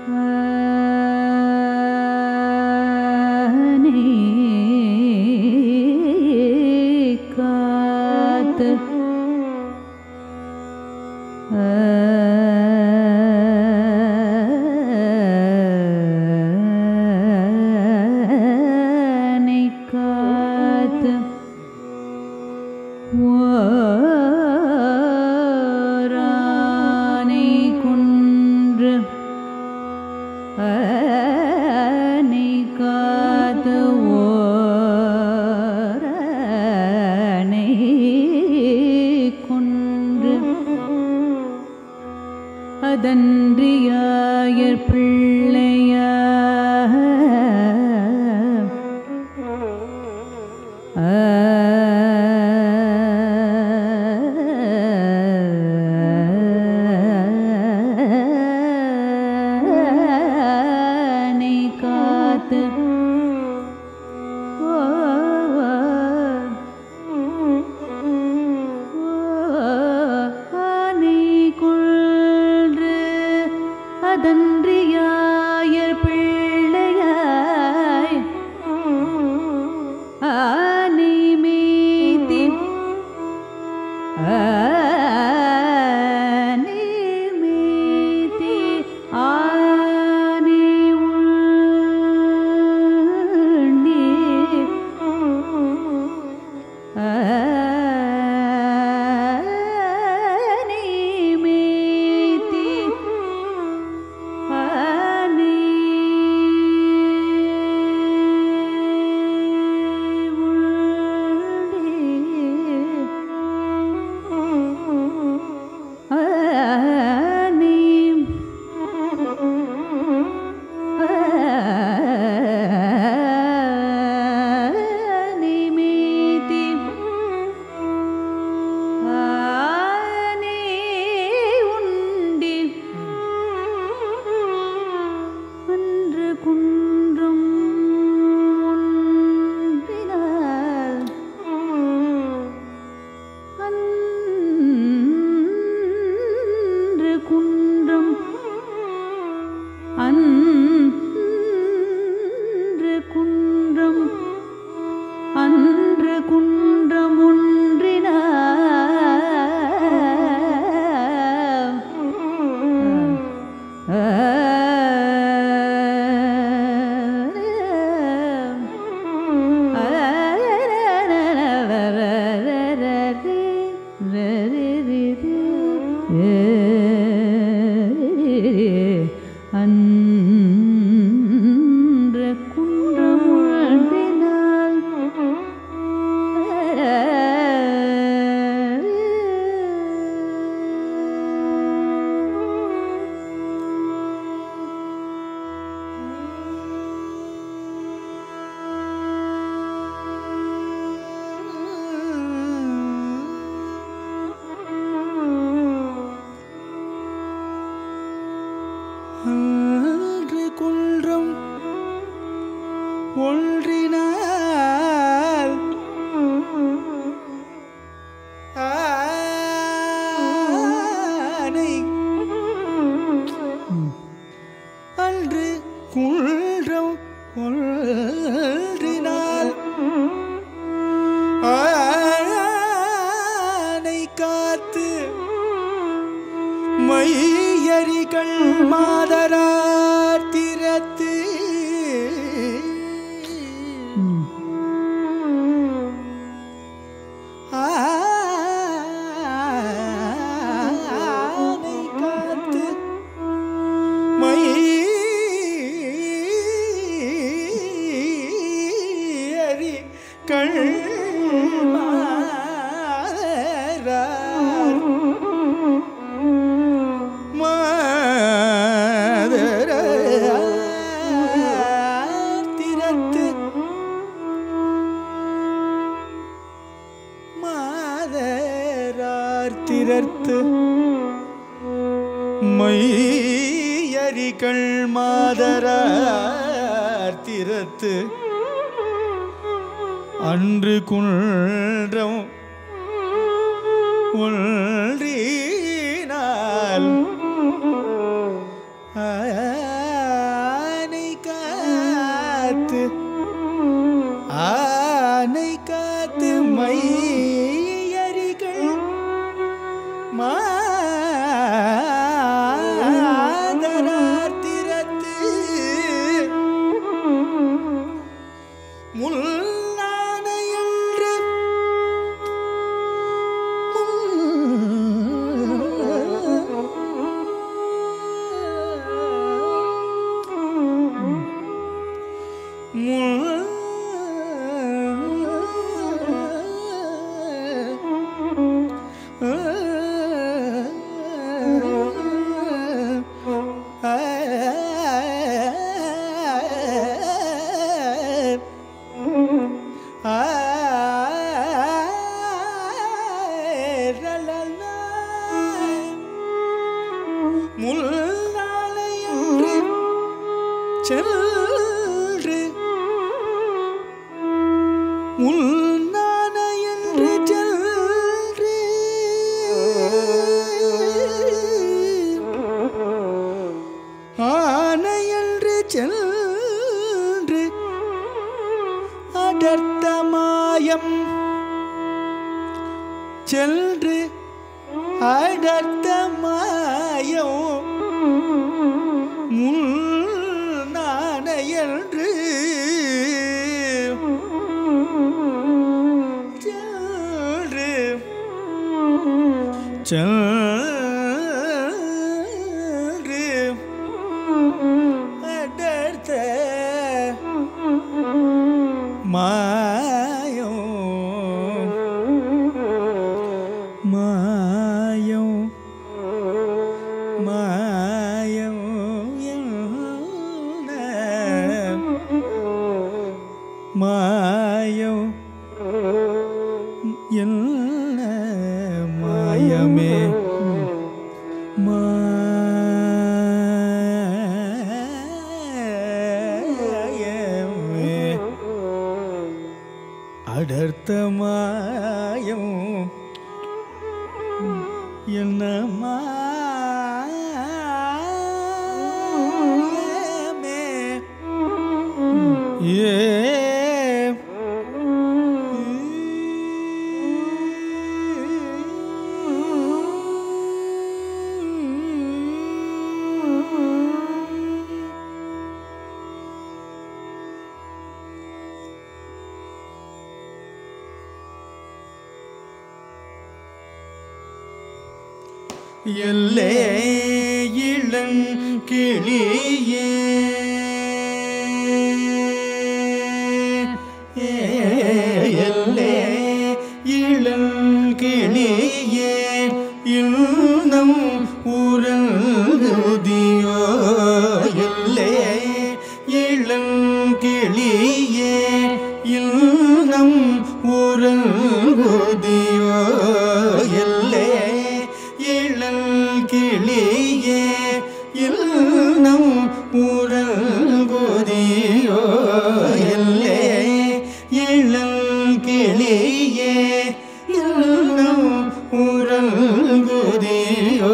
அதன்றியாயர் பிள்ளையா நீ காத்து அதன்றியாயர் பிள்ளையாய் ஆனை மீதி ஆனை மீதி ஆனை உண்டி அன்று குன்றம் ஒன்றினார் அன்று குன்றம் ஒன்றினார் அன்று குன்றம் ஒன்றினால் ஆனை அன்று குன்றம் ஒன்றினால் ஆனை காத்து மையரிகள் மாதரார் திறத்து ஆனை காத்து மையரிகள் திறத்து மையரிகள் மாதரார் திறத்து அன்று குன்றம் ஒன்றினால் ஆனை காத்து ஆனை காத்து மையரிகள் மாதரார் திறத்து முல்லான என்று முல்லாலையன்று சென்று முன்னானையன்று சென்று ஆனையன்று சென்று அடர்த்த மாயம் சென்று அடர்த்த மாயம் முன்னானையன்று சென்று சென்று அடர்த்த மாயம் மாயம் மாயம் என்ன மாயம் என்ன மாயமே மாயமே அடர்த்த மாயம் என்ன மாயமே ஏ எல்லே இளங்கிளியே எல்லே இளங்கிளியே இன்னும் உறங்குதியோ எல்லே இளங்கிளியே இன்னும் உறங்குதியோ எல்லே இளங்கிளியே இன்னும் உறங்குதியோ எல்லே இளங்கிளியே இன்னும் உறங்குதியோ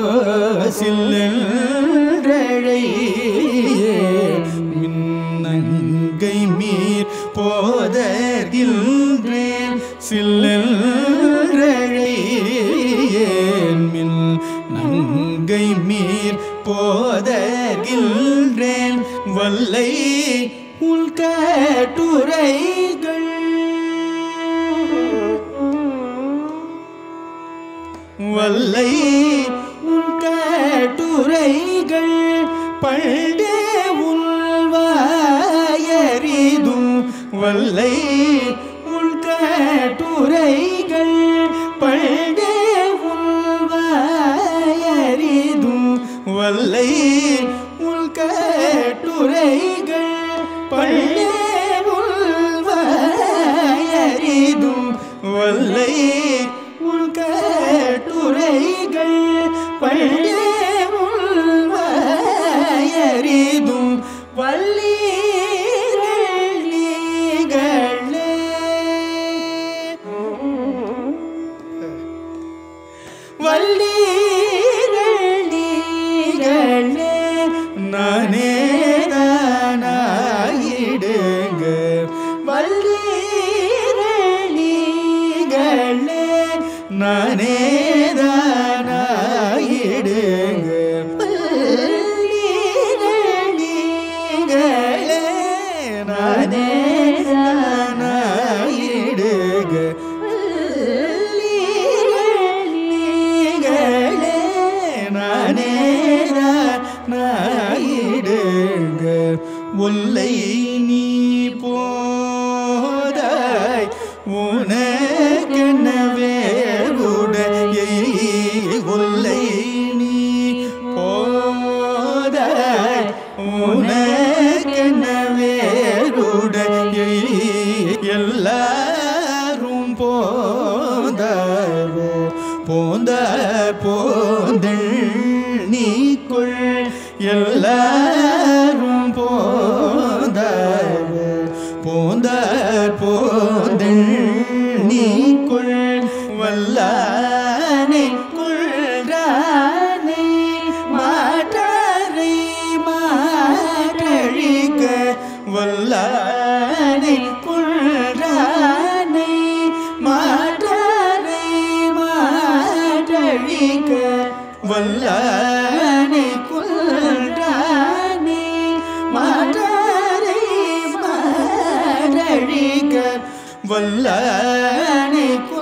சில்லழையே மின்னங்கை மீர் போதர்கின்றேன் சில்லழையேன் மின் நங்கை மீர் போதர்கின்றேன் வல்லை உள் கட்டுரைகள் வல்லை உள் கட்டுரைகள் பண்டே உள்வாயரிதும் வல்லை உள் கட்டுரைகள் பண்டே உள்வாயரிதும் வல்லை உள் கட்டுரைகள் பண்டே உள்வாயரிதும் வல்லை உள் கட்டுரைகள் பண்டே உள்வாயரிதும் வல்லீர்கள் நீங்களே வல்லீர்கள் நீங்களே நானே தானாயிடுங்க ஒல்லை நீ போதாய் உனக்கெனவே உடையை ஒல்லை நீ போதாய் உனக்கெனவே உடையை எல்லாரும் போந்தார் போந்தள் நீக்குள் எல்லாரும் போந்தார் போந்தள் நீக்குள் வல்லானை குள்றானை மாற்றரை மாற்றழிக்க வல்லானை குள்றானை மாற்றரை மாற்றழிக்க வல்லானை குள்றானை மாற்றரை மாற்றழிக்க வல்லானை